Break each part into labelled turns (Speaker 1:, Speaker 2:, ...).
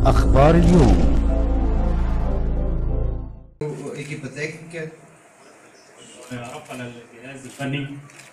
Speaker 1: أخبار اليوم.
Speaker 2: ايكيبا تكنيكا
Speaker 3: يعرف على الجهاز الفني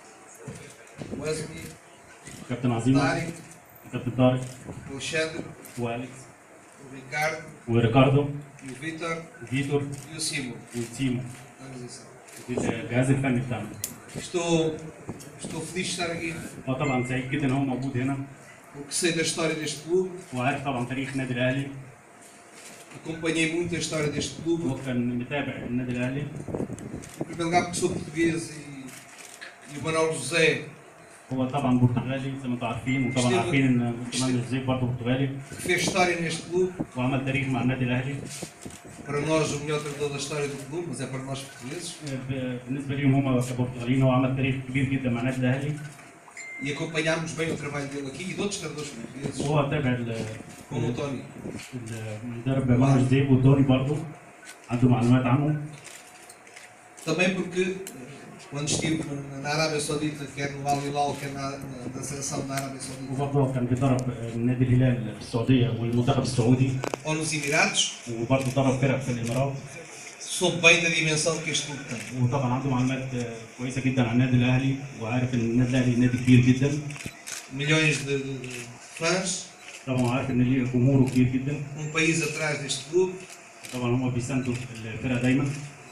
Speaker 2: وزني
Speaker 3: كابتن عظيمة،
Speaker 2: طارق
Speaker 3: كابتن طارق
Speaker 2: وشادر
Speaker 3: واليكس
Speaker 2: وريكارد
Speaker 3: وريكاردو
Speaker 2: وفيتر
Speaker 3: وفيتور
Speaker 2: وسيمو.
Speaker 3: وتيمو. الجهاز الفني بتاعنا.
Speaker 2: Estou feliz de estar aqui,
Speaker 3: طبعا سعيد جدا ان هو موجود هنا،
Speaker 2: porque sei da história deste clube,
Speaker 3: وعارف طبعا تاريخ النادي الاهلي،
Speaker 2: acompanhei muito a história deste clube,
Speaker 3: هو كان متابع النادي الاهلي.
Speaker 2: em primeiro lugar porque sou português e o Manuel José
Speaker 3: هو طبعا برتغالي زي ما انتم عارفين، وطبعا عارفين ان كمان الزيك برضه برتغالي،
Speaker 2: que fez história neste clube,
Speaker 3: وعمل تاريخ مع النادي الاهلي.
Speaker 2: para nós o melhor treinador da história do clube, mas é para nós portugueses,
Speaker 3: بالنسبه ليهم هم كبرتغاليين هو عمل تاريخ كبير جدا مع النادي الاهلي،
Speaker 2: e acompanhámos bem o trabalho dele aqui e de outros treinadores portugueses,
Speaker 3: وهو تابع
Speaker 2: como o Tony.
Speaker 3: المدرب مانويل زيك وتوني برضه عنده معلومات عنه.
Speaker 2: Também porque quando estive na Arábia Saudita, quer no Al Hilal, quer na seleção da Arábia Saudita,
Speaker 3: وبرضه كان بيدرب نادي الهلال في السعوديه والمنتخب السعودي،
Speaker 2: ou nos Emirados,
Speaker 3: وبرضه درب فرق في الامارات،
Speaker 2: soube bem da dimensão que este clube tem.
Speaker 3: وطبعا عنده معلومات كويسه جدا عن النادي الاهلي، وعارف ان النادي الاهلي نادي كبير جدا.
Speaker 2: Milhões de fãs,
Speaker 3: طبعا عارف ان ليه جمهوره كبير جدا.
Speaker 2: país atrás deste clube,
Speaker 3: طبعا هم بيساندوا الفرقه دايما.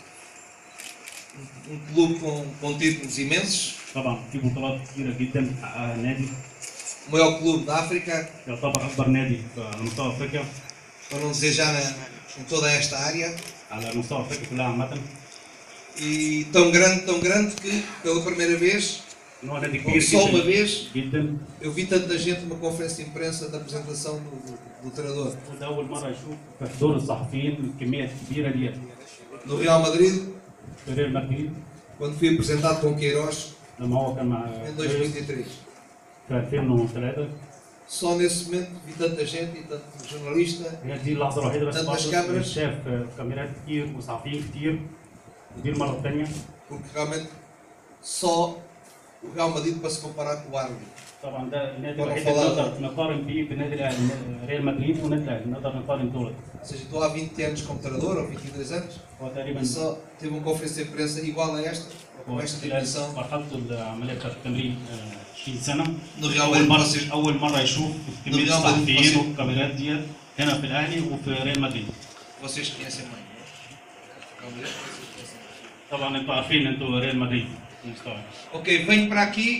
Speaker 2: clube com títulos imensos,
Speaker 3: طبعا في بطولات كتيره جدا حققها النادي،
Speaker 2: o maior clube da África,
Speaker 3: يعتبر اكبر نادي على مستوى افريقيا،
Speaker 2: para não dizer já em toda esta área,
Speaker 3: على مستوى افريقيا كلها عامه.
Speaker 2: e tão grande que pela primeira vez,
Speaker 3: ان هو نادي كبير
Speaker 2: só uma
Speaker 3: جدا
Speaker 2: vez,
Speaker 3: جدا.
Speaker 2: eu vi tanta gente numa conferência de imprensa da apresentação do treinador.
Speaker 3: وده اول مره يشوف في حضور الصحفيين الكميه الكبيره ديت.
Speaker 2: No Real Madrid,
Speaker 3: في ريال مدريد
Speaker 2: quando fui apresentado com Queiroz
Speaker 3: لما هو كان مع
Speaker 2: em 2003.
Speaker 3: في 2003.
Speaker 2: Só nesse momento vi tanta gente e tanto jornalista,
Speaker 3: هي دي اللحظه الوحيده بس
Speaker 2: tantas
Speaker 3: برضه
Speaker 2: câmeras,
Speaker 3: شاف كاميرات كتير وصحفيين كتير. ودي المره الثانيه.
Speaker 2: porque realmente só o Real Madrid para se comparar com o árbitro.
Speaker 3: طبعا ده النادي
Speaker 2: وأنا
Speaker 3: الوحيد اللي
Speaker 2: فضل-
Speaker 3: نقدر نقارن بيه بالنادي الاهلي، ريال مدريد والنادي الاهلي نقدر نقارن دول.
Speaker 2: Ou seja, estou há 20 anos como treinador, ou 22 anos,
Speaker 3: هو تقريبا
Speaker 2: e só tive uma conferência de imprensa igual a esta, com
Speaker 3: هو
Speaker 2: esta
Speaker 3: خلال
Speaker 2: dimensão,
Speaker 3: مرحلته العمليه بتاعت التمرين 20 سنه.
Speaker 2: no Real Madrid.
Speaker 3: اول مره يشوف كميه
Speaker 2: ريال مدريد
Speaker 3: الصحفيين
Speaker 2: فاصل.
Speaker 3: والكاميرات ديت هنا في الاهلي وفي ريال مدريد.
Speaker 2: Vocês conhecem bem. Real Madrid, vocês conhecem bem.
Speaker 3: طبعا انتوا عارفين انتوا ريال مدريد مستوى.
Speaker 2: Ok, venho para aqui,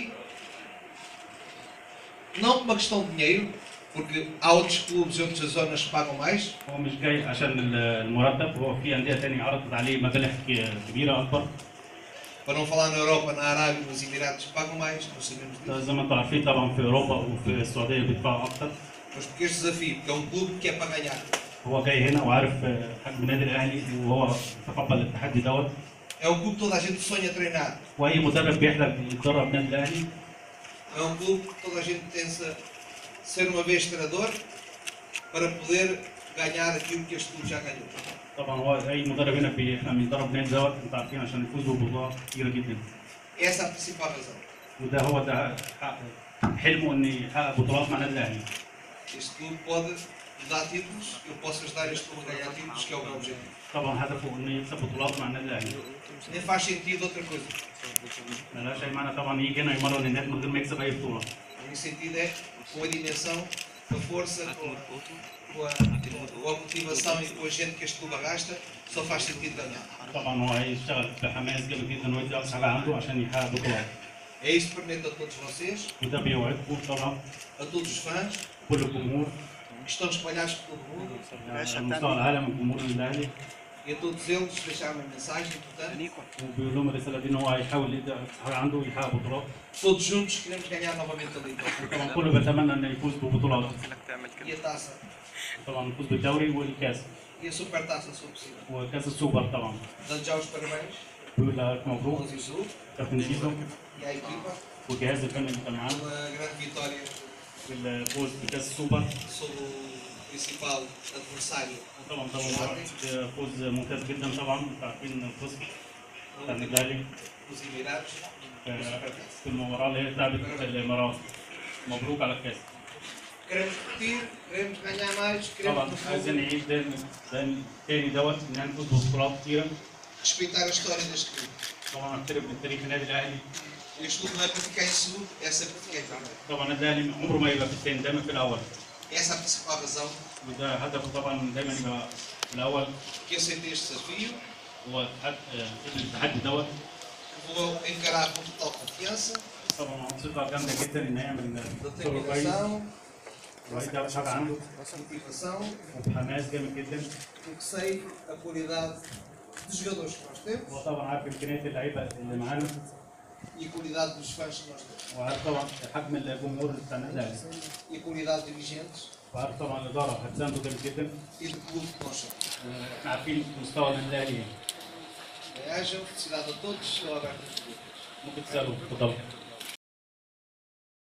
Speaker 2: não por uma questão de dinheiro, porque há outros clubes e outras zonas que pagam mais,
Speaker 3: هو مش جاي عشان المرتب، هو في انديه ثانيه عرضت عليه مبالغ كبيره اكبر.
Speaker 2: para não falar na Europa, na Arábia, nos Emirados pagam mais, nós sabemos disso.
Speaker 3: زي ما انتوا عارفين طبعا في اوروبا وفي السعوديه بيدفعوا اكتر.
Speaker 2: Mas porque este desafio, porque é um clube que é para ganhar.
Speaker 3: هو جاي هنا وعارف حجم النادي الاهلي وهو تقبل التحدي دوت.
Speaker 2: É um clube que toda a gente sonha treinar.
Speaker 3: واي مدرب بيحلم يتدرب النادي الاهلي.
Speaker 2: É um clube que toda a gente pensa ser uma vez treinador para poder ganhar aquilo que este clube já ganhou.
Speaker 3: طبعا هو اي مدرب هنا بيحلم يدرب النادي دوت، انتوا عارفين عشان يفوزوا ببطولات كتيره جدا.
Speaker 2: Essa é a principal razão.
Speaker 3: وده هو ده حلمه ان يحقق بطولات مع النادي الاهلي.
Speaker 2: Este clube pode dar títulos, eu posso ajudar este clube a ganhar títulos, que é o meu objetivo.
Speaker 3: طبعا هدفه انه يكسب بطولات مع النادي الاهلي.
Speaker 2: Nem faz sentido outra coisa.
Speaker 3: ملهاش اي معنى طبعا يجي هنا يمرن النادي من غير ما يكسب اي بطوله.
Speaker 2: O meu sentido é com a dimensão, com a força, com a motivação e com a gente que este clube arrasta, só faz sentido ganhar.
Speaker 3: طبعا هو هيشتغل بحماس جامد جدا ويدي اقصى حاجه عنده عشان يحقق بطولات.
Speaker 2: É isto que prometo a todos vocês,
Speaker 3: وده بيوعدكم طبعا
Speaker 2: a todos os fãs
Speaker 3: كل الجمهور
Speaker 2: que estão espalhados por todo o mundo,
Speaker 3: على مستوى العالم الجمهور الاهلي،
Speaker 2: e a todos eles deixar uma mensagem importante.
Speaker 3: وبيقول لهم الرساله دي ان هو هيحاول يدي اقصى حاجه عنده ويحقق بطولات.
Speaker 2: Todos juntos queremos ganhar novamente a Liga
Speaker 3: طبعا كله بيتمنى انه يفوز ببطولات.
Speaker 2: e a taça
Speaker 3: طبعا يفوز بالدوري والكاس
Speaker 2: e a super taça, se for possível.
Speaker 3: وكاس السوبر طبعا.
Speaker 2: Dando já os parabéns
Speaker 3: بيقول لك
Speaker 2: ao
Speaker 3: مبروك
Speaker 2: Zizou
Speaker 3: كابتن زيزو
Speaker 2: e à equipa
Speaker 3: والجهاز الفني اللي كان معاه
Speaker 2: pela grande vitória
Speaker 3: بالفوز بكاس السوبر.
Speaker 2: sobre o principal adversário
Speaker 3: طبعا فوز ممتاز جدا طبعا. انتوا عارفين الفوز بتاع النادي الاهلي
Speaker 2: dos Emirados.
Speaker 3: في المباراه اللي هي اتلعبت في الامارات. مبروك على الكاس.
Speaker 2: Queremos repetir, queremos ganhar mais, queremos
Speaker 3: طبعا
Speaker 2: no fundo,
Speaker 3: عايزين نعيد ده تاني دوت ان نفوز ببطولات كتيره.
Speaker 2: respeitar a história deste clube.
Speaker 3: طبعا اعترف بتاريخ النادي الاهلي.
Speaker 2: Este clube não é para ficar em segundo, é sempre para ficar em primeiro.
Speaker 3: طبعا النادي الاهلي عمره ما يبقى في الثاني، دايما في الاول.
Speaker 2: Essa é a principal razão
Speaker 3: وده هدفه طبعا دايما يبقى في الاول.
Speaker 2: que aceitei este desafio,
Speaker 3: هو التحدي دوت.
Speaker 2: que vou encarar com total confiança,
Speaker 3: طبعا ثقه جامده جدا ان هيعمل شغل كويس.
Speaker 2: determinação,
Speaker 3: وهيدا حاجه عنده
Speaker 2: motivação,
Speaker 3: وبحماس جامد جدا.
Speaker 2: porque sei a qualidade dos jogadores que nós temos
Speaker 3: هو طبعا عارف امكانيات اللعيبه اللي معانا،
Speaker 2: e a qualidade dos fãs que nós temos
Speaker 3: وعارف طبعا حجم الجمهور بتاع النادي الاهلي،
Speaker 2: e a qualidade de dirigentes
Speaker 3: وعارف طبعا الاداره هتسانده جامد جدا.
Speaker 2: e do clube que nós somos.
Speaker 3: احنا عارفين مستوى النادي الاهلي.
Speaker 2: Bem-ajam, felicidade a todos, estou aberto a perguntas.
Speaker 3: ممكن تسالوا اتفضلوا.